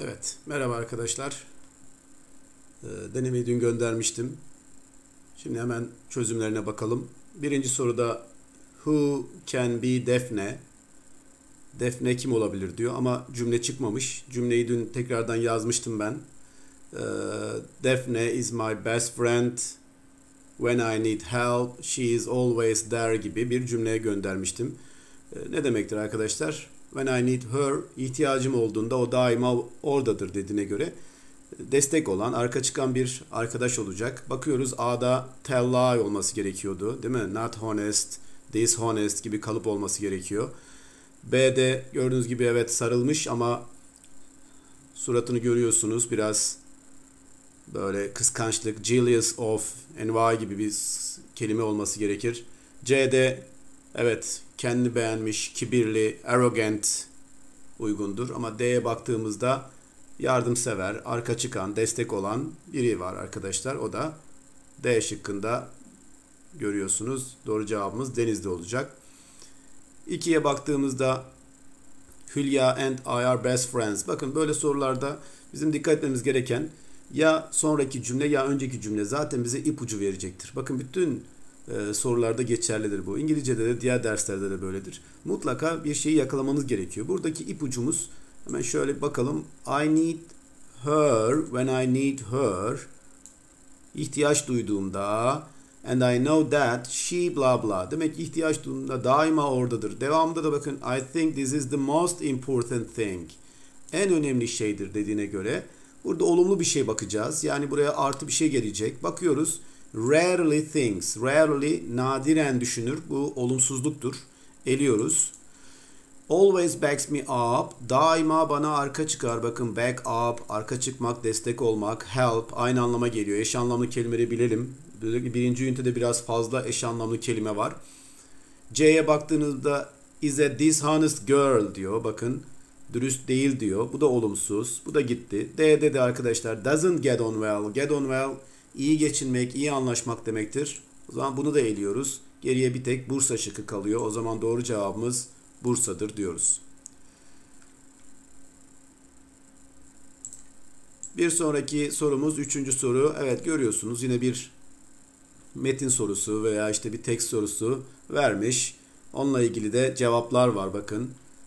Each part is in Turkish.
Evet, merhaba arkadaşlar. Denemeyi dün göndermiştim. Şimdi hemen çözümlerine bakalım. Birinci soruda Who can be Daphne? Daphne kim olabilir diyor ama cümle çıkmamış. Cümleyi dün tekrardan yazmıştım ben. Ee, Daphne is my best friend. When I need help, she is always there gibi bir cümleye göndermiştim. Ne demektir arkadaşlar? When I need her, ihtiyacım olduğunda o daima oradadır dediğine göre destek olan, arka çıkan bir arkadaş olacak. Bakıyoruz A'da tell lie olması gerekiyordu, değil mi? Not honest, dishonest gibi kalıp olması gerekiyor. B'de gördüğünüz gibi evet sarılmış ama suratını görüyorsunuz. Biraz böyle kıskançlık, jealous of, envy gibi bir kelime olması gerekir. C'de evet kendini beğenmiş, kibirli, arrogant uygundur. Ama D'ye baktığımızda yardımsever, arka çıkan, destek olan biri var arkadaşlar. O da D şıkkında görüyorsunuz. Doğru cevabımız Denizli olacak. 2'ye baktığımızda Hülya and I are best friends. Bakın böyle sorularda bizim dikkat etmemiz gereken ya sonraki cümle ya önceki cümle zaten bize ipucu verecektir. Bakın bütün sorularda geçerlidir bu. İngilizce'de de diğer derslerde de böyledir. Mutlaka bir şeyi yakalamanız gerekiyor. Buradaki ipucumuz hemen şöyle bakalım. I need her when I need her. İhtiyaç duyduğumda and I know that she blah blah. Demek ki ihtiyaç duyduğumda daima oradadır. Devamında da bakın I think this is the most important thing. En önemli şeydir dediğine göre burada olumlu bir şey bakacağız. Yani buraya artı bir şey gelecek. Bakıyoruz. Rarely thinks. Rarely nadiren düşünür. Bu olumsuzluktur. Eliyoruz. Always backs me up. Daima bana arka çıkar. Bakın back up, arka çıkmak, destek olmak, help aynı anlama geliyor. Eş anlamlı kelimeleri bilelim. Birinci ünitede biraz fazla eş anlamlı kelime var. C'ye baktığınızda is a dishonest girl diyor. Bakın dürüst değil diyor. Bu da olumsuz. Bu da gitti. D'de de arkadaşlar doesn't get on well. Get on well iyi geçinmek, iyi anlaşmak demektir. O zaman bunu da eliyoruz. Geriye bir tek Bursa şıkkı kalıyor. O zaman doğru cevabımız Bursa'dır diyoruz. Bir sonraki sorumuz 3. soru. Evet görüyorsunuz yine bir metin sorusu veya işte bir tekst sorusu vermiş. Onunla ilgili de cevaplar var bakın.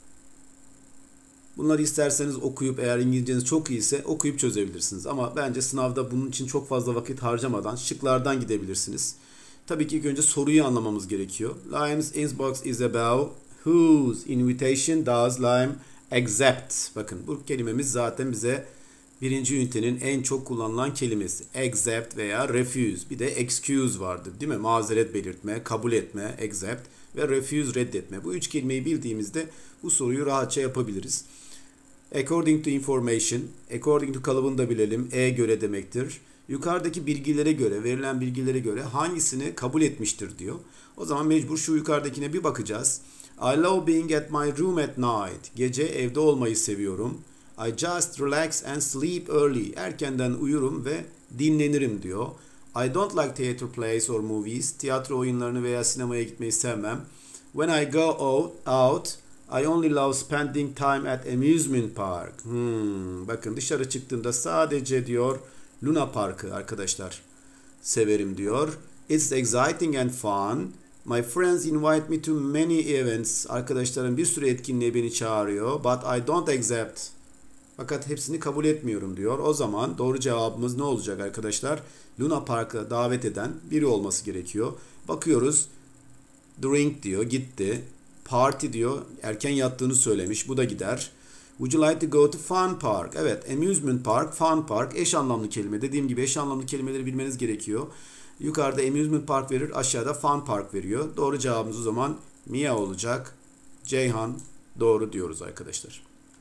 Bunları isterseniz okuyup eğer İngilizceniz çok iyiyse okuyup çözebilirsiniz. Ama bence sınavda bunun için çok fazla vakit harcamadan şıklardan gidebilirsiniz. Tabii ki ilk önce soruyu anlamamız gerekiyor. Lime's inbox is about whose invitation does Lime accept? Bakın bu kelimemiz zaten bize birinci ünitenin en çok kullanılan kelimesi. Accept veya refuse. Bir de excuse vardır değil mi? Mazeret belirtme, kabul etme, accept ve refuse reddetme. Bu üç kelimeyi bildiğimizde bu soruyu rahatça yapabiliriz. According to information, according to kalıbını da bilelim. Göre demektir. Yukarıdaki bilgilere göre, verilen bilgilere göre hangisini kabul etmiştir diyor. O zaman mecbur şu yukarıdakine bir bakacağız. I love being at my room at night. Gece evde olmayı seviyorum. I just relax and sleep early. Erkenden uyurum ve dinlenirim diyor. I don't like theater plays or movies. Tiyatro oyunlarını veya sinemaya gitmeyi sevmem. When I go out, I only love spending time at amusement park. Bakın dışarı çıktığımda sadece diyor Luna Park'ı arkadaşlar severim diyor. It's exciting and fun. My friends invite me to many events. Arkadaşlarım bir sürü etkinliğe beni çağırıyor. But I don't accept. Fakat hepsini kabul etmiyorum diyor. O zaman doğru cevabımız ne olacak arkadaşlar? Luna Park'a davet eden biri olması gerekiyor. Bakıyoruz. Drink diyor, gitti. Party diyor, erken yattığını söylemiş. Bu da gider. Would you like to go to fun park? Evet, amusement park, fun park eş anlamlı kelime. Dediğim gibi eş anlamlı kelimeleri bilmeniz gerekiyor. Yukarıda amusement park verir, aşağıda fun park veriyor. Doğru cevabımız o zaman Mia olacak. Ceyhan doğru diyoruz arkadaşlar.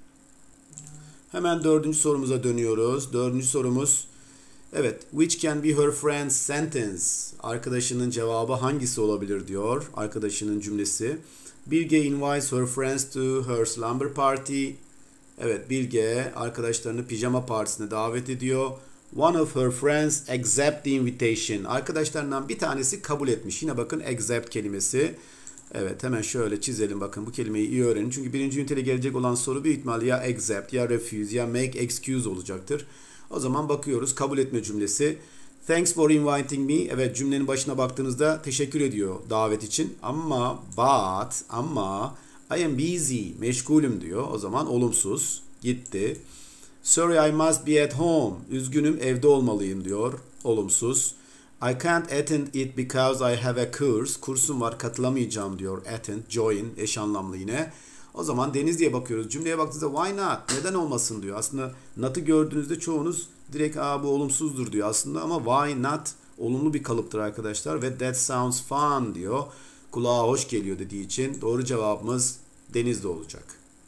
Hemen 4. sorumuza dönüyoruz. 4. sorumuz evet, which can be her friend's sentence? Arkadaşının cevabı hangisi olabilir diyor. Arkadaşının cümlesi. Bilge invites her friends to her slumber party. Evet, Bilge arkadaşlarını pijama partisine davet ediyor. One of her friends accept the invitation. Arkadaşlarından bir tanesi kabul etmiş. Yine bakın accept kelimesi. Evet, hemen şöyle çizelim, bakın bu kelimeyi iyi öğrenin. Çünkü birinci ünitede gelecek olan soru büyük ihtimalle ya accept, ya refuse, ya make excuse olacaktır. O zaman bakıyoruz, kabul etme cümlesi. Thanks for inviting me. Evet, cümlenin başına baktığınızda teşekkür ediyor davet için. Ama I am busy, meşgulüm diyor. O zaman olumsuz, gitti. Sorry, I must be at home. Üzgünüm, evde olmalıyım diyor. Olumsuz. I can't attend it because I have a course. Kursum var, katılamayacağım diyor. Attend, join, eş anlamlı yine. O zaman Deniz diye bakıyoruz. Cümleye baktığınızda why not? Neden olmasın diyor. Aslında not'ı gördüğünüzde çoğunuz direkt bu olumsuzdur diyor aslında, ama why not olumlu bir kalıptır arkadaşlar ve that sounds fun diyor. Kulağa hoş geliyor dediği için doğru cevabımız Denizli olacak.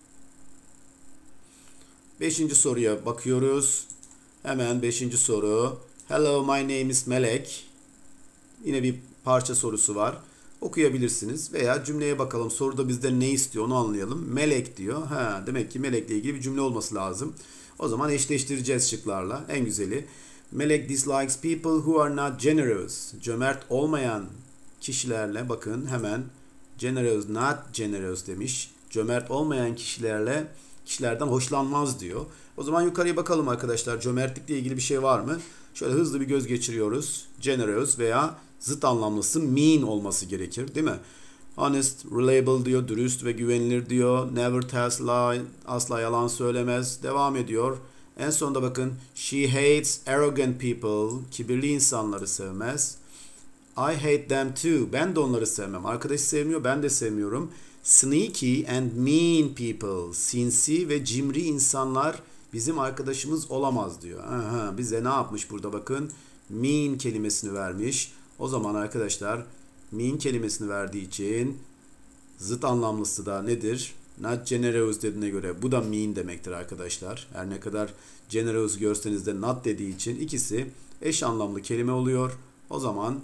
5. soruya bakıyoruz. Hemen 5. soru. Hello, my name is Melek. Yine bir parça sorusu var. Okuyabilirsiniz veya cümleye bakalım. Soruda bizden ne istiyor onu anlayalım. Melek diyor. Demek ki melekle ilgili bir cümle olması lazım. O zaman eşleştireceğiz şıklarla. En güzeli. Melek dislikes people who are not generous. Cömert olmayan kişilerle, bakın hemen generous, not generous demiş. Cömert olmayan kişilerden hoşlanmaz diyor. O zaman yukarıya bakalım arkadaşlar. Cömertlikle ilgili bir şey var mı? Şöyle hızlı bir göz geçiriyoruz. Generous veya zıt anlamlısı mean olması gerekir, değil mi? Honest, reliable diyor, dürüst ve güvenilir diyor. Never tells lie, asla yalan söylemez. Devam ediyor. En sonunda bakın, she hates arrogant people, kibirli insanları sevmez. I hate them too, ben de onları sevmem. Arkadaşı sevmiyor, ben de sevmiyorum. Sneaky and mean people, sinsi ve cimri insanlar bizim arkadaşımız olamaz diyor. Bize ne yapmış burada bakın? Mean kelimesini vermiş. O zaman arkadaşlar mean kelimesini verdiği için zıt anlamlısı da nedir? Not generous dediğine göre bu da mean demektir arkadaşlar. Her ne kadar generous görseniz de not dediği için ikisi eş anlamlı kelime oluyor. O zaman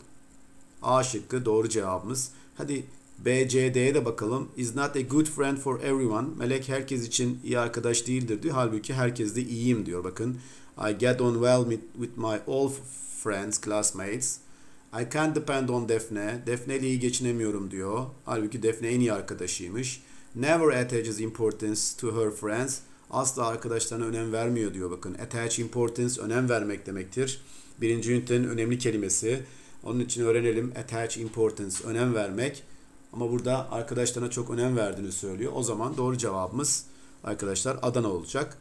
A şıkkı doğru cevabımız. Hadi B, C, D'ye de bakalım. Is not a good friend for everyone. Melek herkes için iyi arkadaş değildir diyor. Halbuki herkes de iyiyim diyor. Bakın. I get on well with my all friends, classmates. I can't depend on Defne. Defne ile iyi geçinemiyorum diyor. Halbuki Defne en iyi arkadaşıymış. Never attaches importance to her friends. Asla arkadaşlarına önem vermiyor diyor. Bakın, attach importance önem vermek demektir. Birinci ünitenin önemli kelimesi. Onun için öğrenelim. Attach importance önem vermek. Ama burada arkadaşlarına çok önem verdiğini söylüyor. O zaman doğru cevabımız arkadaşlar Adana olacak.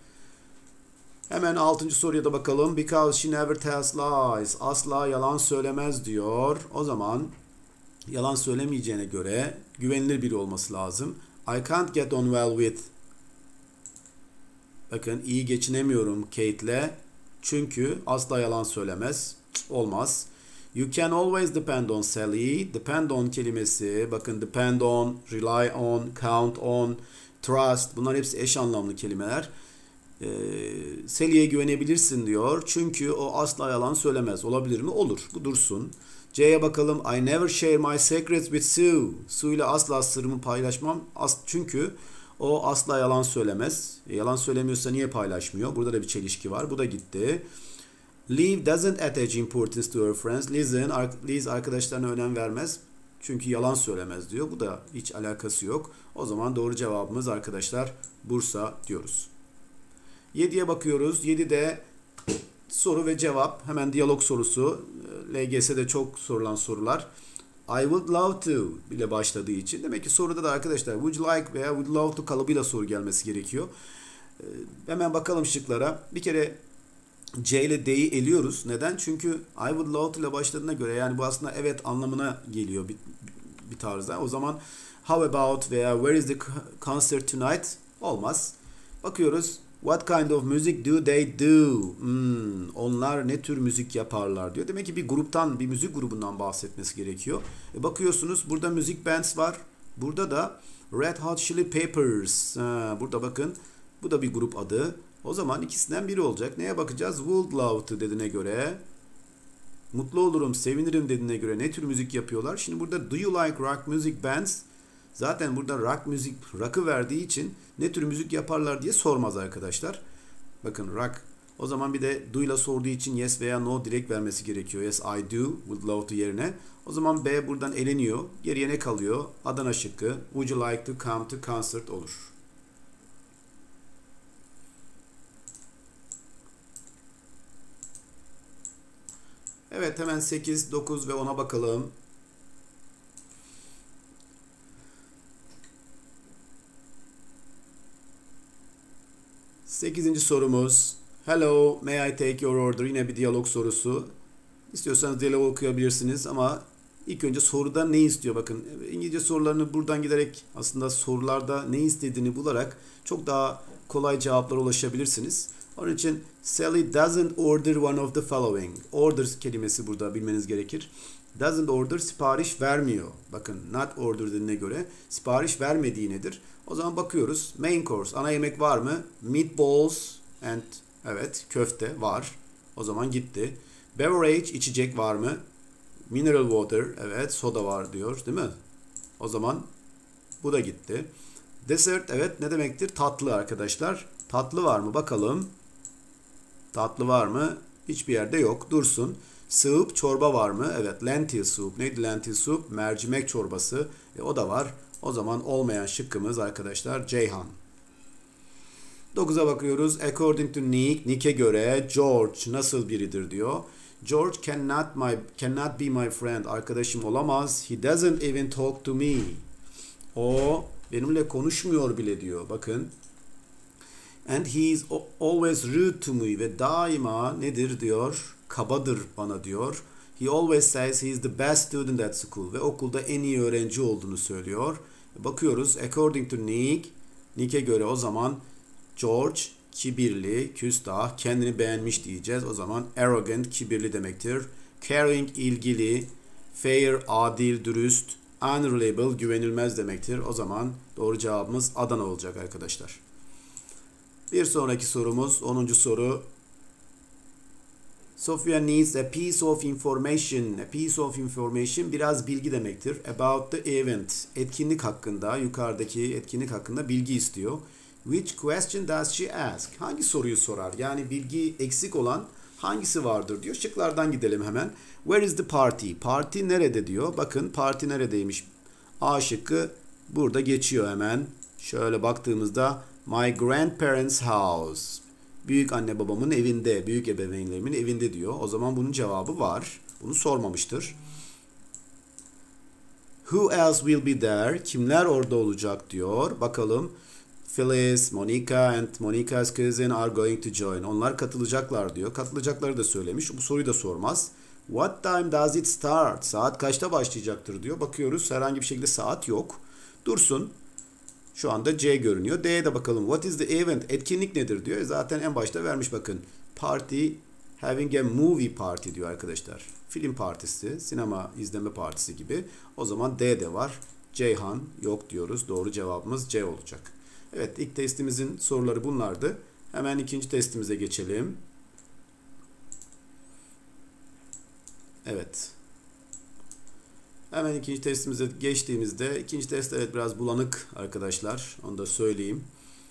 Hemen 6. soruya da bakalım. Because she never tells lies. Asla yalan söylemez diyor. O zaman yalan söylemeyeceğine göre güvenilir biri olması lazım. I can't get on well with. Bakın, iyi geçinemiyorum Kate'le. Çünkü asla yalan söylemez. Olmaz. You can always depend on Sally. Depend on kelimesi. Bakın, depend on, rely on, count on, trust. Bunlar hepsi eş anlamlı kelimeler. Sally'ye güvenebilirsin diyor. Çünkü o asla yalan söylemez. Olabilir mi? Olur. Bu dursun. C'ye bakalım. I never share my secrets with Sue. Sue ile asla sırrımı paylaşmam. Çünkü o asla yalan söylemez. Yalan söylemiyorsa niye paylaşmıyor? Burada da bir çelişki var. Bu da gitti. Liv doesn't attach importance to her friends. Liz arkadaşlarına önem vermez. Çünkü yalan söylemez diyor. Bu da hiç alakası yok. O zaman doğru cevabımız arkadaşlar Bursa diyoruz. 7'ye bakıyoruz. 7'de soru ve cevap. Hemen diyalog sorusu. LGS'de çok sorulan sorular. I would love to ile başladığı için. Demek ki soruda da arkadaşlar would you like veya would love to kalıbıyla soru gelmesi gerekiyor. Hemen bakalım şıklara. Bir kere C ile D'yi eliyoruz. Neden? Çünkü I would love to ile başladığına göre, yani bu aslında evet anlamına geliyor bir tarzda. O zaman how about veya where is the concert tonight olmaz. Bakıyoruz. What kind of music do they do? Onlar ne tür müzik yaparlar diyor. Demek ki bir müzik grubundan bahsetmesi gerekiyor. Bakıyorsunuz burada müzik bands var. Burada da Red Hot Chili Peppers. Burada bakın, bu da bir grup adı. O zaman ikisinden biri olacak. Neye bakacağız? Would love to dediğine göre, mutlu olurum, sevinirim dediğine göre ne tür müzik yapıyorlar? Şimdi burada do you like rock music bands? Zaten burada rock'ı verdiği için ne tür müzik yaparlar diye sormaz arkadaşlar. Bakın rock. O zaman bir de do ile sorduğu için yes veya no direkt vermesi gerekiyor. Yes I do, would love to yerine. O zaman B buradan eleniyor. Geriye ne kalıyor? Adana şıkkı. Would you like to come to concert olur. Evet, hemen 8, 9 ve 10'a bakalım. Sekizinci sorumuz. Hello, may I take your order? Yine bir diyalog sorusu. İstiyorsanız diyalog okuyabilirsiniz ama ilk önce soruda ne istiyor? Bakın, İngilizce sorularını buradan giderek aslında sorularda ne istediğini bularak çok daha kolay cevaplara ulaşabilirsiniz. Onun için Sally doesn't order one of the following. Order kelimesi burada bilmeniz gerekir. Doesn't order sipariş vermiyor. Bakın not order dediğine göre sipariş vermediği nedir? O zaman bakıyoruz. Main course, ana yemek var mı? Meatballs and evet köfte var. O zaman gitti. Beverage, içecek var mı? Mineral water, evet soda var diyor değil mi? O zaman bu da gitti. Dessert, evet ne demektir? Tatlı arkadaşlar. Tatlı var mı? Bakalım. Tatlı var mı? Hiçbir yerde yok. Dursun. Soup, çorba var mı? Evet, lentil soup. Neydi lentil soup? Mercimek çorbası. O da var. O zaman olmayan şıkkımız arkadaşlar Ceyhan. 9'a bakıyoruz. According to Nick, Nick'e göre George nasıl biridir diyor. George cannot be my friend. Arkadaşım olamaz. He doesn't even talk to me. O benimle konuşmuyor bile diyor. Bakın. And he is always rude to me. Ve daima nedir diyor? Kabadır bana diyor. He always says he is the best student at school. Ve okulda en iyi öğrenci olduğunu söylüyor. Bakıyoruz. According to Nick, Nick'e göre o zaman George kibirli, küstah, kendini beğenmiş diyeceğiz. O zaman arrogant, kibirli demektir. Caring, ilgili, fair, adil, dürüst, unreliable, güvenilmez demektir. O zaman doğru cevabımız Adana olacak arkadaşlar. Bir sonraki sorumuz 10. soru. Sophia needs a piece of information. A piece of information biraz bilgi demektir. About the event. Etkinlik hakkında, yukarıdaki etkinlik hakkında bilgi istiyor. Which question does she ask? Hangi soruyu sorar? Yani bilgi eksik olan hangisi vardır diyor. Şıklardan gidelim hemen. Where is the party? Parti nerede diyor. Bakın parti neredeymiş? A şıkkı burada geçiyor hemen. Şöyle baktığımızda my grandparents' house. Büyük anne babamın evinde, büyük ebeveynlerimin evinde diyor. O zaman bunun cevabı var. Bunu sormamıştır. Who else will be there? Kimler orada olacak diyor. Bakalım. Phyllis, Monica and Monica's cousin are going to join. Onlar katılacaklar diyor. Katılacakları da söylemiş. Bu soruyu da sormaz. What time does it start? Saat kaçta başlayacaktır diyor. Bakıyoruz herhangi bir şekilde saat yok. Dursun. Şu anda C görünüyor. D'ye de bakalım. What is the event? Etkinlik nedir diyor. Zaten en başta vermiş bakın. Party, having a movie party diyor arkadaşlar. Film partisi, sinema izleme partisi gibi. O zaman D'de var. Ceyhan yok diyoruz. Doğru cevabımız C olacak. Evet, ilk testimizin soruları bunlardı. Hemen ikinci testimize geçelim. Evet. Hemen ikinci testimize geçtiğimizde, ikinci test evet biraz bulanık arkadaşlar. Onu da söyleyeyim.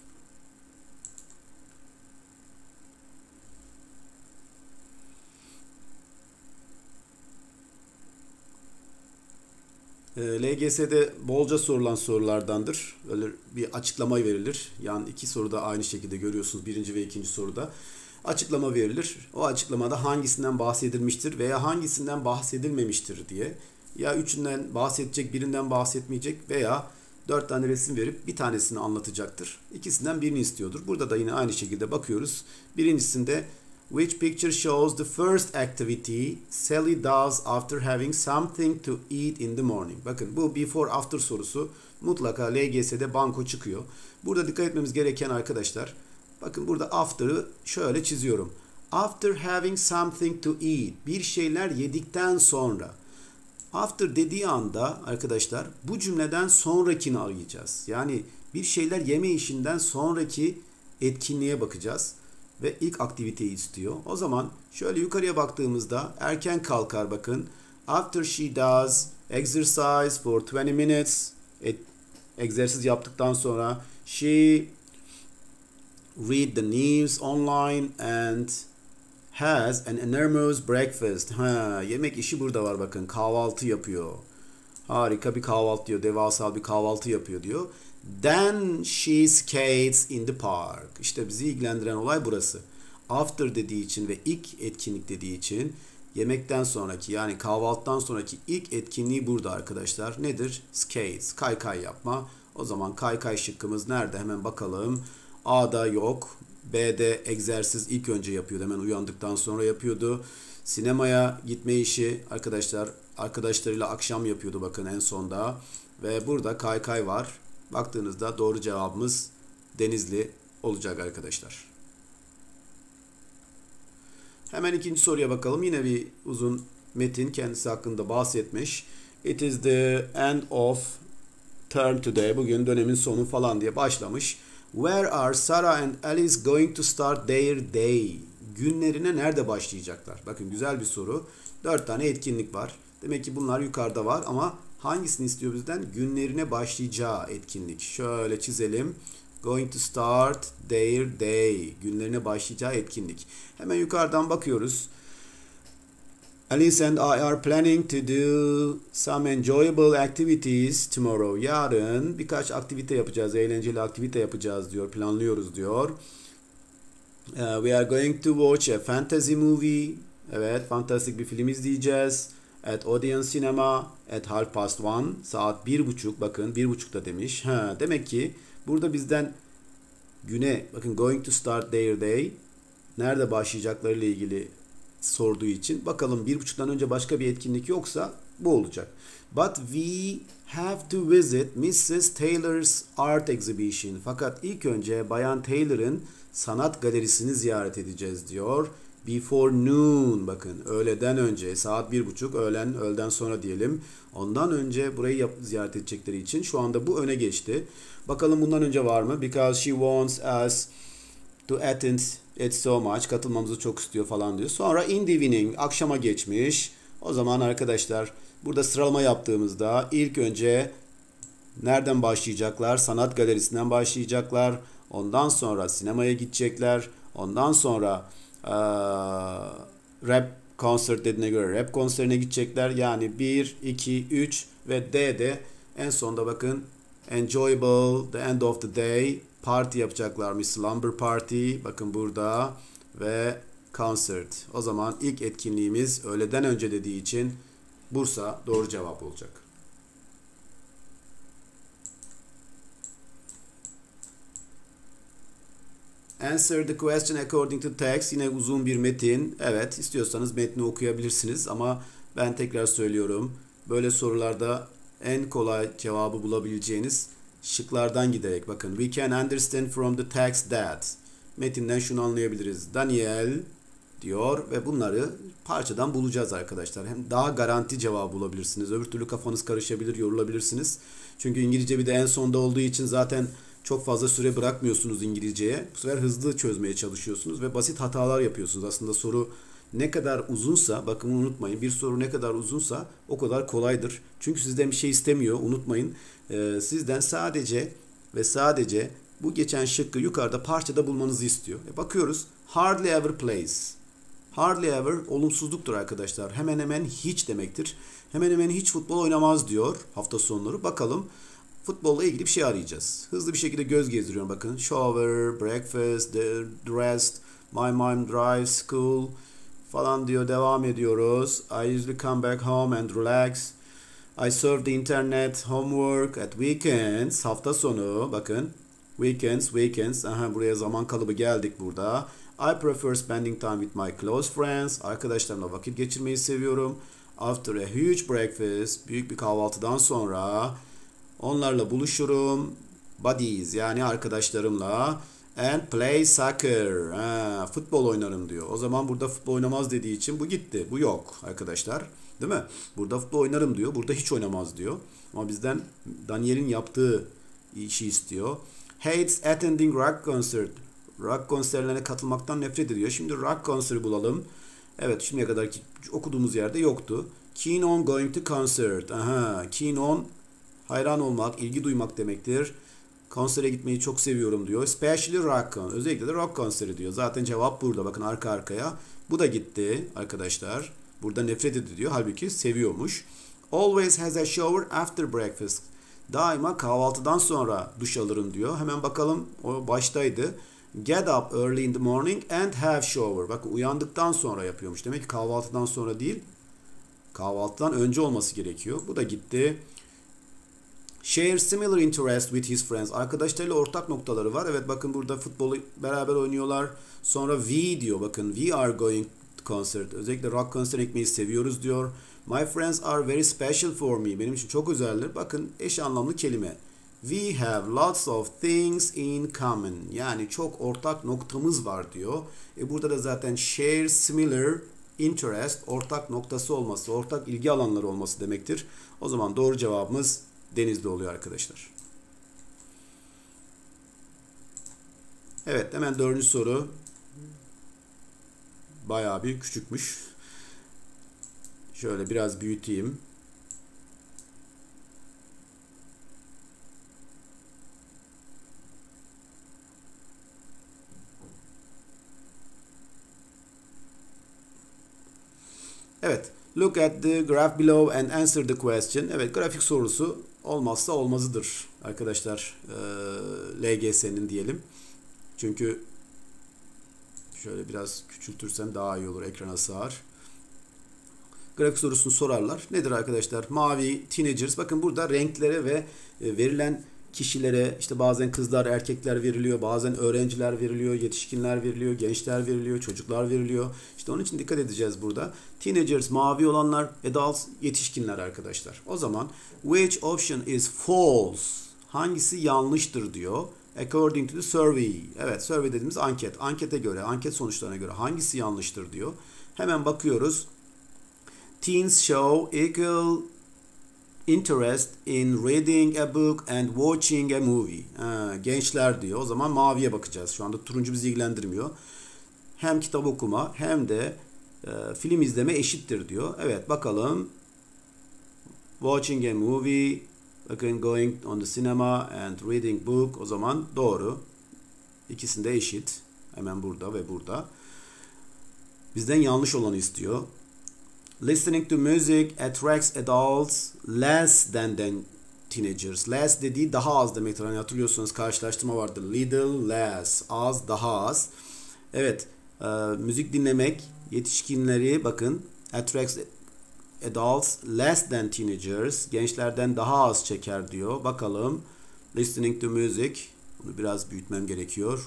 LGS'de bolca sorulan sorulardandır. Öyle bir açıklama verilir. Yani iki soruda aynı şekilde görüyorsunuz. Birinci ve ikinci soruda. Açıklama verilir. O açıklamada hangisinden bahsedilmiştir veya hangisinden bahsedilmemiştir diye. Ya üçünden bahsedecek, birinden bahsetmeyecek veya 4 tane resim verip bir tanesini anlatacaktır. İkisinden birini istiyordur. Burada da yine aynı şekilde bakıyoruz. Birincisinde which picture shows the first activity Sally does after having something to eat in the morning? Bakın bu before after sorusu mutlaka LGS'de banko çıkıyor. Burada dikkat etmemiz gereken arkadaşlar. Bakın burada after'ı şöyle çiziyorum. After having something to eat. Bir şeyler yedikten sonra. After dediği anda arkadaşlar bu cümleden sonrakini arayacağız. Yani bir şeyler yeme işinden sonraki etkinliğe bakacağız. Ve ilk aktiviteyi istiyor. O zaman şöyle yukarıya baktığımızda erken kalkar bakın. After she does exercise for 20 minutes. Egzersiz yaptıktan sonra she read the news online and has an enormous breakfast. Ha, yemek işi burada var bakın. Kahvaltı yapıyor. Harika bir kahvaltı diyor. Devasa bir kahvaltı yapıyor diyor. Then she skates in the park. İşte bizi ilgilendiren olay burası. After dediği için ve ilk etkinlik dediği için yemekten sonraki yani kahvaltıdan sonraki ilk etkinliği burada arkadaşlar. Nedir? Skates. Kaykay yapma. O zaman kaykay şıkkımız nerede? Hemen bakalım. A'da yok. B'de egzersiz ilk önce yapıyordu. Hemen uyandıktan sonra yapıyordu. Sinemaya gitme işi arkadaşlar arkadaşlarıyla akşam yapıyordu bakın en sonda. Ve burada kaykay var. Baktığınızda doğru cevabımız Denizli olacak arkadaşlar. Hemen ikinci soruya bakalım. Yine bir uzun metin kendisi hakkında bahsetmiş. It is the end of term today. Bugün dönemin sonu falan diye başlamış. Where are Sarah and Alice going to start their day? Günlerine nerede başlayacaklar? Bakın güzel bir soru. 4 tane etkinlik var. Demek ki bunlar yukarıda var ama hangisini istiyor bizden? Günlerine başlayacağı etkinlik. Şöyle çizelim. Going to start their day. Günlerine başlayacağı etkinlik. Hemen yukarıdan bakıyoruz. Alice and I are planning to do some enjoyable activities tomorrow. Yarın birkaç aktivite yapacağız, eğlenceli aktivite yapacağız diyor, planlıyoruz diyor. We are going to watch a fantasy movie. Evet, fantastik bir film izleyeceğiz. At Odeon Cinema at 1:30. Saat 1:30. Bakın 1:30'da demiş. Demek ki burada bizden güne, bakın going to start their day, nerede başlayacaklarıyla ilgili sorduğu için bakalım 1:30'dan önce başka bir etkinlik yoksa bu olacak. But we have to visit Mrs. Taylor's art exhibition. Fakat ilk önce Bayan Taylor'ın sanat galerisini ziyaret edeceğiz diyor. Before noon, bakın öğleden önce, saat 1:30, öğleden sonra diyelim. Ondan önce burayı ziyaret edecekleri için şu anda bu öne geçti. Bakalım bundan önce var mı? Because she wants us to attend it so much. Katılmamızı çok istiyor falan diyor. Sonra in the evening, akşama geçmiş. O zaman arkadaşlar burada sıralama yaptığımızda ilk önce nereden başlayacaklar? Sanat galerisinden başlayacaklar. Ondan sonra sinemaya gidecekler. Ondan sonra rap konser dediğine göre rap konserine gidecekler. Yani 1, 2, 3 ve D'de en sonda bakın enjoyable, the end of the day, party yapacaklarmış. Slumber party, bakın burada ve concert. O zaman ilk etkinliğimiz öğleden önce dediği için Bursa doğru cevap olacak. Answer the question according to text. Yine uzun bir metin. Evet, istiyorsanız metni okuyabilirsiniz ama ben tekrar söylüyorum. Böyle sorularda en kolay cevabı bulabileceğiniz şıklardan giderek bakın. We can understand from the text that. Metinden şunu anlayabiliriz. Daniel diyor ve bunları parçadan bulacağız arkadaşlar. Hem daha garanti cevabı bulabilirsiniz. Öbür türlü kafanız karışabilir, yorulabilirsiniz. Çünkü İngilizce bir de en sonda olduğu için zaten çok fazla süre bırakmıyorsunuz İngilizceye. Bu sefer hızlı çözmeye çalışıyorsunuz ve basit hatalar yapıyorsunuz. Aslında soru ne kadar uzunsa, bakın unutmayın, bir soru ne kadar uzunsa o kadar kolaydır. Çünkü sizden bir şey istemiyor, unutmayın. Sizden sadece ve sadece bu geçen şıkkı yukarıda parçada bulmanızı istiyor. Bakıyoruz, hardly ever plays. Hardly ever olumsuzluktur arkadaşlar. Hemen hemen hiç demektir. Hemen hemen hiç futbol oynamaz diyor hafta sonları. Bakalım. Futbolla ilgili bir şey arayacağız. Hızlı bir şekilde göz gezdiriyorum bakın. Shower, breakfast, the rest, my mom drives, school falan diyor. Devam ediyoruz. I usually come back home and relax. I surf the internet, homework at weekends. Hafta sonu bakın. Weekends. Aha, buraya zaman kalıbı geldik burada. I prefer spending time with my close friends. Arkadaşlarımla vakit geçirmeyi seviyorum. After a huge breakfast, büyük bir kahvaltıdan sonra onlarla buluşurum. Buddies, yani arkadaşlarımla. And play soccer. Futbol oynarım diyor. O zaman burada futbol oynamaz dediği için bu gitti. Bu yok arkadaşlar. Değil mi? Burada futbol oynarım diyor. Burada hiç oynamaz diyor. Ama bizden Daniel'in yaptığı işi istiyor. Hates attending rock concert. Rock konserlerine katılmaktan nefret ediyor. Şimdi rock konseri bulalım. Evet, şimdiye kadar okuduğumuz yerde yoktu. Keen on going to concert. Keen on hayran olmak, ilgi duymak demektir. Konsere gitmeyi çok seviyorum diyor. Especially rock concert. Özellikle de rock konseri diyor. Zaten cevap burada. Bakın arka arkaya. Bu da gitti arkadaşlar. Burada nefret ediyor diyor. Halbuki seviyormuş. Always has a shower after breakfast. Daima kahvaltıdan sonra duş alırım diyor. Hemen bakalım, o baştaydı. Get up early in the morning and have shower. Bakın uyandıktan sonra yapıyormuş. Demek ki kahvaltıdan sonra değil, kahvaltıdan önce olması gerekiyor. Bu da gitti. Share similar interest with his friends. Arkadaşlarıyla ortak noktaları var. Evet, bakın burada futbolu beraber oynuyorlar. Sonra we diyor. Bakın we are going to concert. Özellikle rock konserine gitmeyi seviyoruz diyor. My friends are very special for me. Benim için çok özeldir. Bakın eş anlamlı kelime. We have lots of things in common. Yani çok ortak noktamız var diyor. Burada da zaten share similar interest, ortak noktası olması, ortak ilgi alanları olması demektir. O zaman doğru cevabımız Denizli oluyor arkadaşlar. Evet, hemen 4. soru. Bayağı bir küçükmüş. Şöyle biraz büyüteyim. Evet. Look at the graph below and answer the question. Evet, grafik sorusu olmazsa olmazıdır arkadaşlar. LGS'nin diyelim. Çünkü şöyle biraz küçültürsem daha iyi olur. Ekrana sığar. Grafik sorusunu sorarlar. Nedir arkadaşlar? Mavi, teenagers. Bakın burada renklere ve verilen kişilere, işte bazen kızlar, erkekler veriliyor, bazen öğrenciler veriliyor, yetişkinler veriliyor, gençler veriliyor, çocuklar veriliyor. İşte onun için dikkat edeceğiz burada. Teenagers mavi olanlar, adults yetişkinler arkadaşlar. O zaman which option is false? Hangisi yanlıştır diyor. According to the survey. Evet, survey dediğimiz anket. Ankete göre, anket sonuçlarına göre hangisi yanlıştır diyor. Hemen bakıyoruz. Teens show equal interest in reading a book and watching a movie. Gençler diyor. O zaman maviye bakacağız. Şu anda turuncu bizi ilgilendirmiyor. Hem kitap okuma hem de film izleme eşittir diyor. Evet, bakalım. Watching a movie, bakın going on the cinema and reading book. O zaman doğru. İkisinde eşit. Hemen burada ve burada. Bizden yanlış olanı istiyor. Listening to music attracts adults less than teenagers. Less dediği daha az demektir. Hani hatırlıyorsunuz, karşılaştırma vardı. Little, less. Az, daha az. Evet. Müzik dinlemek yetişkinleri, bakın, attracts adults less than teenagers. Gençlerden daha az çeker diyor. Bakalım. Listening to music. Bunu biraz büyütmem gerekiyor.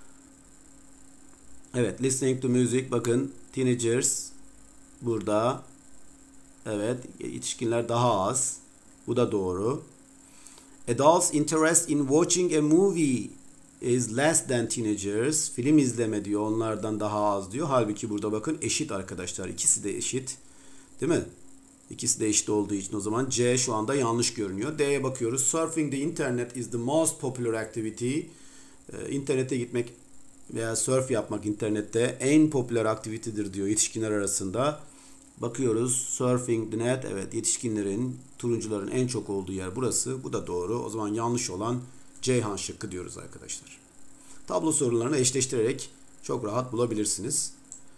Evet. Listening to music. Bakın. Teenagers burada. Evet. Yetişkinler daha az. Bu da doğru. Adults interest in watching a movie is less than teenagers. Film izleme diyor. Onlardan daha az diyor. Halbuki burada bakın eşit arkadaşlar. İkisi de eşit. Değil mi? İkisi de eşit olduğu için o zaman C şu anda yanlış görünüyor. D'ye bakıyoruz. Surfing the internet is the most popular activity. İnternete gitmek veya surf yapmak internette en popüler aktivitedir diyor yetişkinler arasında. Bakıyoruz. Surfing the net. Evet, yetişkinlerin, turuncuların en çok olduğu yer burası. Bu da doğru. O zaman yanlış olan Ceyhan şıkkı diyoruz arkadaşlar. Tablo sorularını eşleştirerek çok rahat bulabilirsiniz.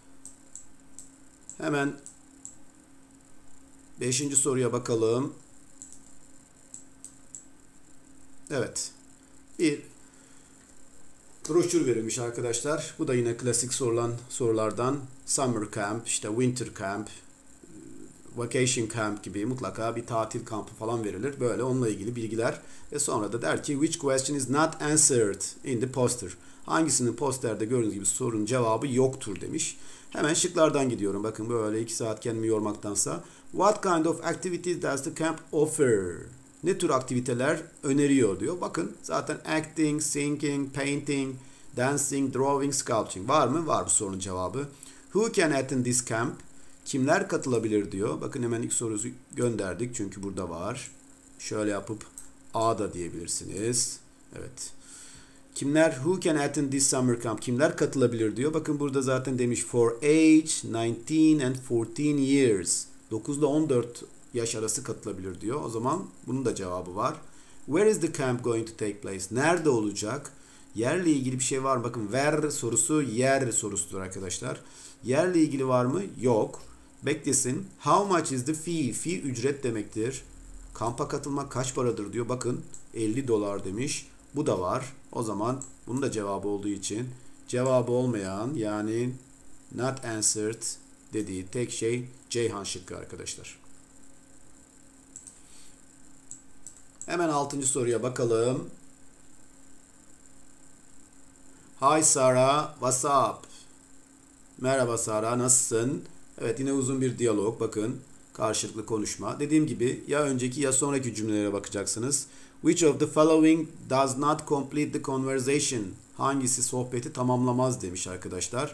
Hemen 5. soruya bakalım. Evet. Bir broşür verilmiş arkadaşlar. Bu da yine klasik sorulan sorulardan. Summer camp, işte winter camp, vacation camp gibi mutlaka bir tatil kampı falan verilir. Böyle onunla ilgili bilgiler ve sonra da der ki which question is not answered in the poster. Hangisinin posterde gördüğünüz gibi sorunun cevabı yoktur demiş. Hemen şıklardan gidiyorum. Bakın böyle 2 saat kendimi yormaktansa. What kind of activities does the camp offer? Ne tür aktiviteler öneriyor diyor. Bakın zaten acting, singing, painting, dancing, drawing, sculpting. Var mı? Var bu sorunun cevabı. Who can attend this camp? Kimler katılabilir diyor. Bakın hemen ilk soruyu gönderdik çünkü burada var. Şöyle yapıp A da diyebilirsiniz. Evet. Kimler, who can attend this summer camp? Kimler katılabilir diyor. Bakın burada zaten demiş for age 19 and 14 years. 9 ile 14 yaş arası katılabilir diyor. O zaman bunun da cevabı var. Where is the camp going to take place? Nerede olacak? Yerle ilgili bir şey var mı? Bakın where sorusu yer sorusudur arkadaşlar. Yerle ilgili var mı? Yok. Beklesin. How much is the fee? Fee ücret demektir. Kampa katılmak kaç paradır diyor. Bakın $50 demiş. Bu da var. O zaman bunun da cevabı olduğu için cevabı olmayan yani not answered dediği tek şey Ceyhan şıkkı arkadaşlar. Hemen 6. soruya bakalım. Hi Sarah, what's up? Merhaba Sarah, nasılsın? Evet, yine uzun bir diyalog. Bakın, karşılıklı konuşma. Dediğim gibi ya önceki ya sonraki cümlelere bakacaksınız. Which of the following does not complete the conversation? Hangisi sohbeti tamamlamaz demiş arkadaşlar.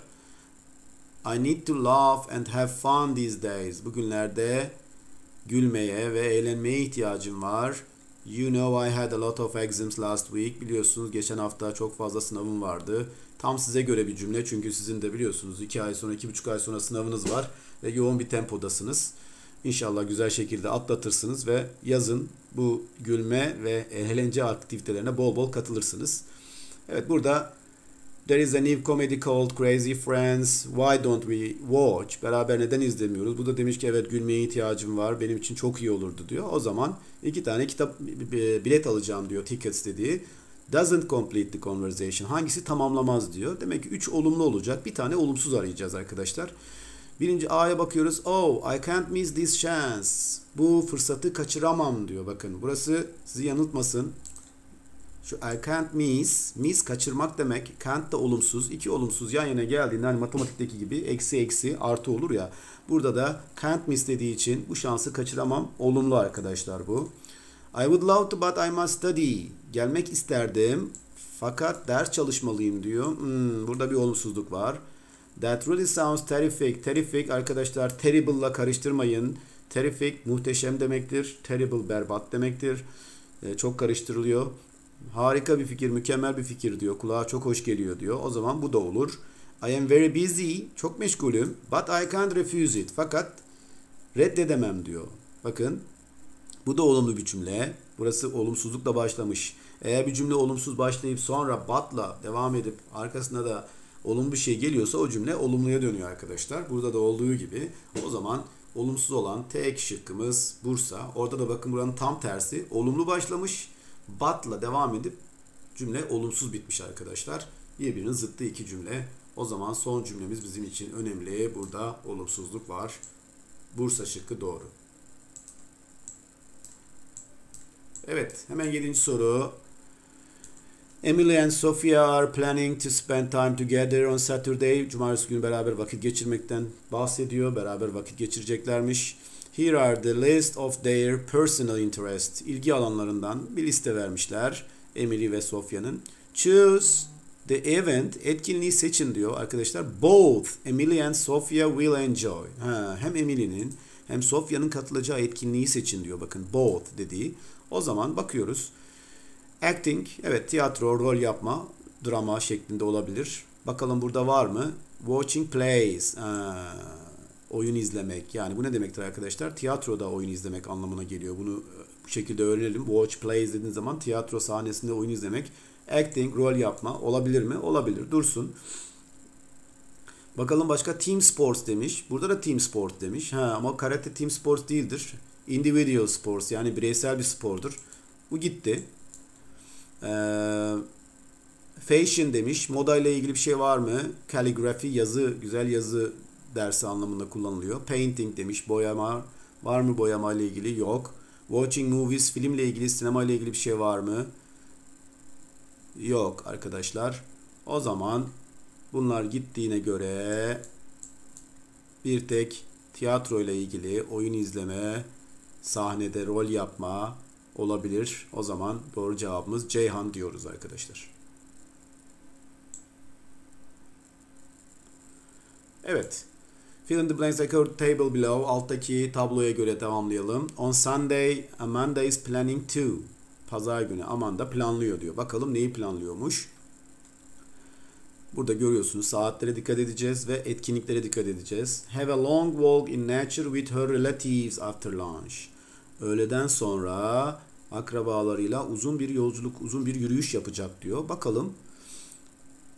I need to laugh and have fun these days. Bugünlerde gülmeye ve eğlenmeye ihtiyacım var. You know I had a lot of exams last week. Biliyorsunuz geçen hafta çok fazla sınavım vardı. Tam size göre bir cümle çünkü sizin de biliyorsunuz 2 ay sonra 2,5 ay sonra sınavınız var ve yoğun bir tempodasınız. İnşallah güzel şekilde atlatırsınız ve yazın bu gülme ve eğlence aktivitelerine bol bol katılırsınız. Evet, burada there is a new comedy called Crazy Friends. Why don't we watch? Beraber neden izlemiyoruz? Bu da demiş ki evet gülmeye ihtiyacım var. Benim için çok iyi olurdu diyor. O zaman 2 tane kitap bilet alacağım diyor. Tickets dediği. Doesn't complete the conversation. Hangisi tamamlamaz diyor. Demek ki 3 olumlu olacak. Bir tane olumsuz arayacağız arkadaşlar. Birinci A'ya bakıyoruz. Oh, I can't miss this chance. Bu fırsatı kaçıramam diyor. Bakın burası sizi yanıltmasın. Şu I can't miss. Miss kaçırmak demek. Can't da olumsuz. 2 olumsuz yan yana geldiğinde hani matematikteki gibi eksi eksi artı olur ya. Burada da can't miss dediği için bu şansı kaçıramam. Olumlu arkadaşlar bu. I would love to but I must study. Gelmek isterdim fakat ders çalışmalıyım diyor. Burada bir olumsuzluk var. That really sounds terrific. Terrific arkadaşlar terrible'la karıştırmayın. Terrific muhteşem demektir. Terrible berbat demektir. Çok karıştırılıyor. Harika bir fikir, mükemmel bir fikir diyor. Kulağa çok hoş geliyor diyor. O zaman bu da olur. I am very busy. Çok meşgulüm. But I can't refuse it. Fakat reddedemem diyor. Bakın. Bu da olumlu bir cümle. Burası olumsuzlukla başlamış. Eğer bir cümle olumsuz başlayıp sonra but'la devam edip arkasına da olumlu bir şey geliyorsa o cümle olumluya dönüyor arkadaşlar. Burada da olduğu gibi o zaman olumsuz olan tek şıkkımız Bursa. Orada da bakın buranın tam tersi. Olumlu başlamış. But'la devam edip cümle olumsuz bitmiş arkadaşlar. Birbirinin zıttı iki cümle. O zaman son cümlemiz bizim için önemli. Burada olumsuzluk var. Bursa şıkkı doğru. Evet, hemen 7. soru. Emily and Sophia are planning to spend time together on Saturday. Cumartesi günü beraber vakit geçirmekten bahsediyor. Beraber vakit geçireceklermiş. Here are the list of their personal interests. İlgi alanlarından bir liste vermişler. Emily ve Sophia'nın. Choose the event. Etkinliği seçin diyor arkadaşlar. Both Emily and Sophia will enjoy. Hem Emily'nin hem Sophia'nın katılacağı etkinliği seçin diyor. Bakın both dediği. O zaman bakıyoruz. Acting, evet tiyatro, rol yapma, drama şeklinde olabilir. Bakalım burada var mı? Watching plays, oyun izlemek. Yani bu ne demektir arkadaşlar? Tiyatroda oyun izlemek anlamına geliyor. Bunu bu şekilde öğrenelim. Watch plays dediğiniz zaman tiyatro sahnesinde oyun izlemek. Acting, rol yapma olabilir mi? Olabilir. Dursun. Bakalım başka team sports demiş. Burada da team sports demiş. Ama karate team sports değildir. Individual sports yani bireysel bir spordur. Bu gitti. Fashion demiş. Moda ile ilgili bir şey var mı? Calligraphy yazı, güzel yazı dersi anlamında kullanılıyor. Painting demiş. Boyama var mı, boyama ile ilgili? Yok. Watching movies, filmle ilgili, sinema ile ilgili bir şey var mı? Yok arkadaşlar. O zaman bunlar gittiğine göre bir tek tiyatro ile ilgili oyun izleme, sahnede rol yapma olabilir. O zaman doğru cevabımız Ceyhan diyoruz arkadaşlar. Evet. Fill in the blanks according to table below. Alttaki tabloya göre tamamlayalım. On Sunday, Amanda is planning to. Pazar günü Amanda planlıyor diyor. Bakalım neyi planlıyormuş? Burada görüyorsunuz saatlere dikkat edeceğiz ve etkinliklere dikkat edeceğiz. Have a long walk in nature with her relatives after lunch. Öğleden sonra akrabalarıyla uzun bir yolculuk, uzun bir yürüyüş yapacak diyor. Bakalım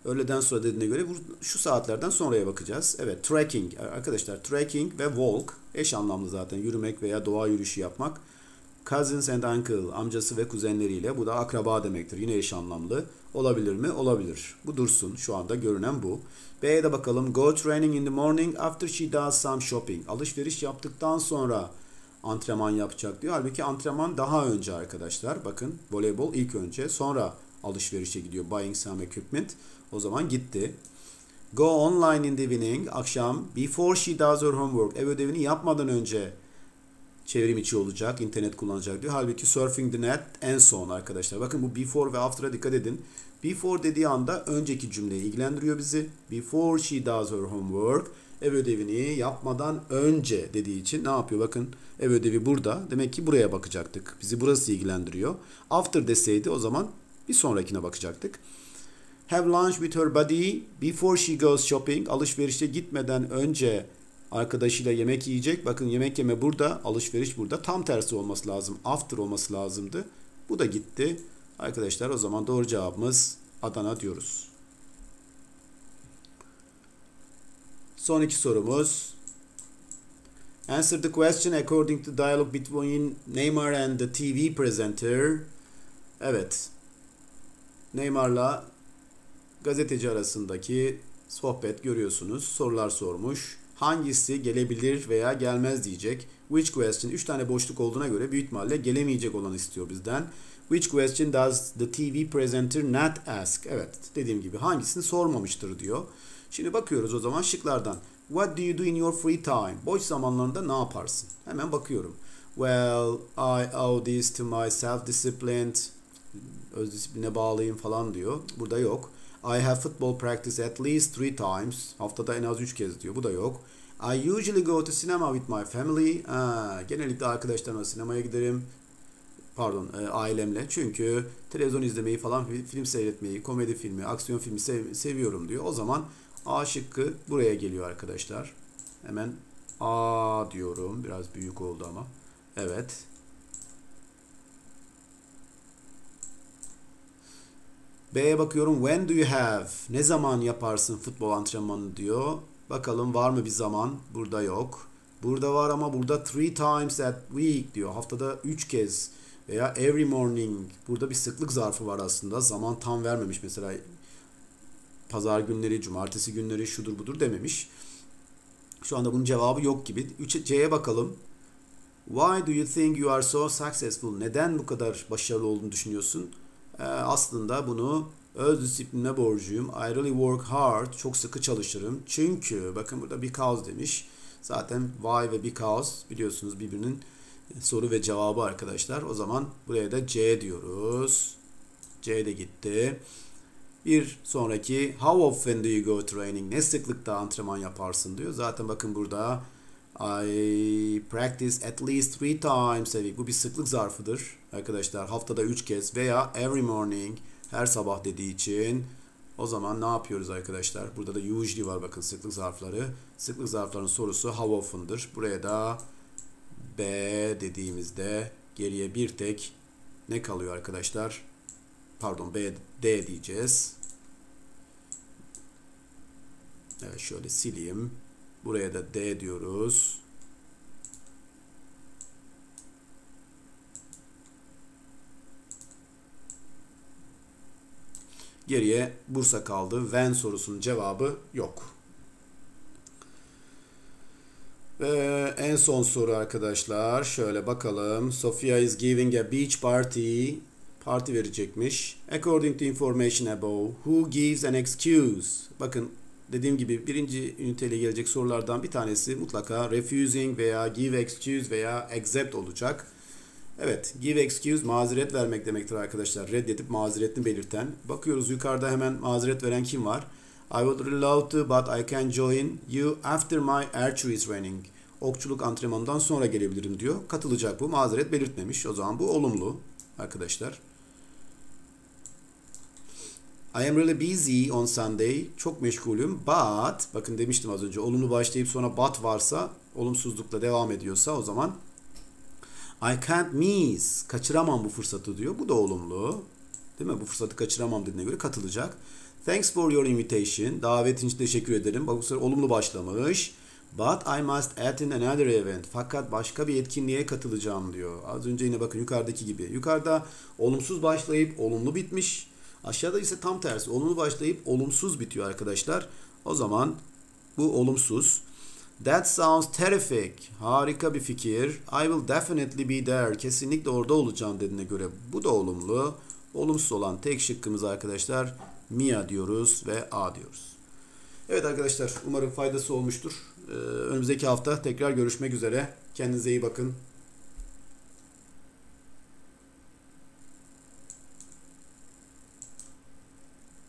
Öğleden sonra dediğine göre şu saatlerden sonraya bakacağız. Evet, trekking arkadaşlar, trekking ve walk eş anlamlı zaten, yürümek veya doğa yürüyüşü yapmak. Cousins and uncle, amcası ve kuzenleriyle, bu da akraba demektir. Yine eş anlamlı. Olabilir mi? Olabilir. Bu dursun. Şu anda görünen bu. B'ye de bakalım. Go training in the morning after she does some shopping. Alışveriş yaptıktan sonra antrenman yapacak diyor. Halbuki antrenman daha önce arkadaşlar. Bakın, voleybol ilk önce, sonra alışverişe gidiyor. Buying some equipment. O zaman gitti. Go online in the evening, akşam, before she does her homework. Ev ödevini yapmadan önce çevrim içi olacak, internet kullanacak diyor. Halbuki surfing the net en son arkadaşlar. Bakın bu before ve after'a dikkat edin. Before dediği anda önceki cümleyi ilgilendiriyor bizi. Before she does her homework. Ev ödevini yapmadan önce dediği için ne yapıyor? Bakın, ev ödevi burada. Demek ki buraya bakacaktık. Bizi burası ilgilendiriyor. After deseydi o zaman bir sonrakine bakacaktık. Have lunch with her buddy before she goes shopping. Alışverişe gitmeden önce arkadaşıyla yemek yiyecek. Bakın, yemek yeme burada, alışveriş burada. Tam tersi olması lazım. After olması lazımdı. Bu da gitti. Arkadaşlar, o zaman doğru cevabımız Adana diyoruz. Son iki sorumuz. Answer the question according to dialogue between Neymar and the TV presenter. Evet. Neymar'la gazeteci arasındaki sohbet görüyorsunuz. Sorular sormuş. Hangisi gelebilir veya gelmez diyecek. Which question? 3 tane boşluk olduğuna göre büyük ihtimalle gelemeyecek olanı istiyor bizden. Which question does the TV presenter not ask? Evet, dediğim gibi hangisini sormamıştır diyor. Şimdi bakıyoruz o zaman şıklardan. What do you do in your free time? Boş zamanlarında ne yaparsın? Hemen bakıyorum. Well, I owe this to my self-disciplined. Öz disipline bağlıyım falan diyor. Burada yok. I have football practice at least 3 times. Haftada en az 3 kez diyor. Bu da yok. I usually go to cinema with my family. Genellikle arkadaşlarımla sinemaya giderim. Pardon, ailemle. Çünkü televizyon izlemeyi falan, film seyretmeyi, komedi filmi, aksiyon filmi seviyorum diyor. O zaman A şıkkı buraya geliyor arkadaşlar. Hemen A diyorum. Biraz büyük oldu ama. Evet. B'ye bakıyorum. When do you have? Ne zaman yaparsın futbol antrenmanı diyor. Bakalım var mı bir zaman? Burada yok. Burada var ama burada 3 times at week diyor. Haftada 3 kez veya every morning. Burada bir sıklık zarfı var aslında. Zaman tam vermemiş mesela. Pazar günleri, cumartesi günleri, şudur budur dememiş. Şu anda bunun cevabı yok gibi. 3C'ye bakalım. Why do you think you are so successful? Neden bu kadar başarılı olduğunu düşünüyorsun? Aslında bunu öz disipline borcuyum. I really work hard. Çok sıkı çalışırım. Çünkü bakın burada because demiş. Zaten why ve because biliyorsunuz birbirinin soru ve cevabı arkadaşlar. O zaman buraya da C diyoruz. C de gitti. Bir sonraki how often do you go training? Ne sıklıkta antrenman yaparsın diyor. Zaten bakın burada I practice at least 3 times a week. Bu bir sıklık zarfıdır arkadaşlar. Haftada 3 kez veya every morning, her sabah dediği için. O zaman ne yapıyoruz arkadaşlar? Burada da usually var bakın, sıklık zarfları. Sıklık zarflarının sorusu how often'dır. Buraya da B dediğimizde geriye bir tek ne kalıyor arkadaşlar? Pardon, D diyeceğiz. Evet, şöyle sileyim. Buraya da D diyoruz. Geriye Bursa kaldı. When sorusunun cevabı yok. Ve en son soru arkadaşlar. Şöyle bakalım. Sofia is giving a beach party. Parti verecekmiş. According to information above, who gives an excuse? Bakın, dediğim gibi birinci üniteyle gelecek sorulardan bir tanesi mutlaka refusing veya give excuse veya accept olacak. Evet, give excuse mazeret vermek demektir arkadaşlar. Reddedip mazeretini belirten. Bakıyoruz yukarıda hemen mazeret veren kim var? I would really love to but I can join you after my archery training. Okçuluk antrenmanından sonra gelebilirim diyor. Katılacak bu. Mazeret belirtmemiş. O zaman bu olumlu arkadaşlar. I am really busy on Sunday. Çok meşgulüm. But, bakın demiştim az önce, olumlu başlayıp sonra but varsa, olumsuzlukla devam ediyorsa o zaman I can't miss. Kaçıramam bu fırsatı diyor. Bu da olumlu. Değil mi? Bu fırsatı kaçıramam dediğine göre katılacak. Thanks for your invitation. Davetin için teşekkür ederim. Bak bu sefer olumlu başlamış. But I must attend another event. Fakat başka bir etkinliğe katılacağım diyor. Az önce yine bakın yukarıdaki gibi. Yukarıda olumsuz başlayıp olumlu bitmiş. Aşağıda ise tam tersi. Olumlu başlayıp olumsuz bitiyor arkadaşlar. O zaman bu olumsuz. That sounds terrific. Harika bir fikir. I will definitely be there. Kesinlikle orada olacağım dediğine göre bu da olumlu. Olumsuz olan tek şıkkımız arkadaşlar Mia diyoruz ve A diyoruz. Evet arkadaşlar umarım faydası olmuştur. Önümüzdeki hafta tekrar görüşmek üzere. Kendinize iyi bakın.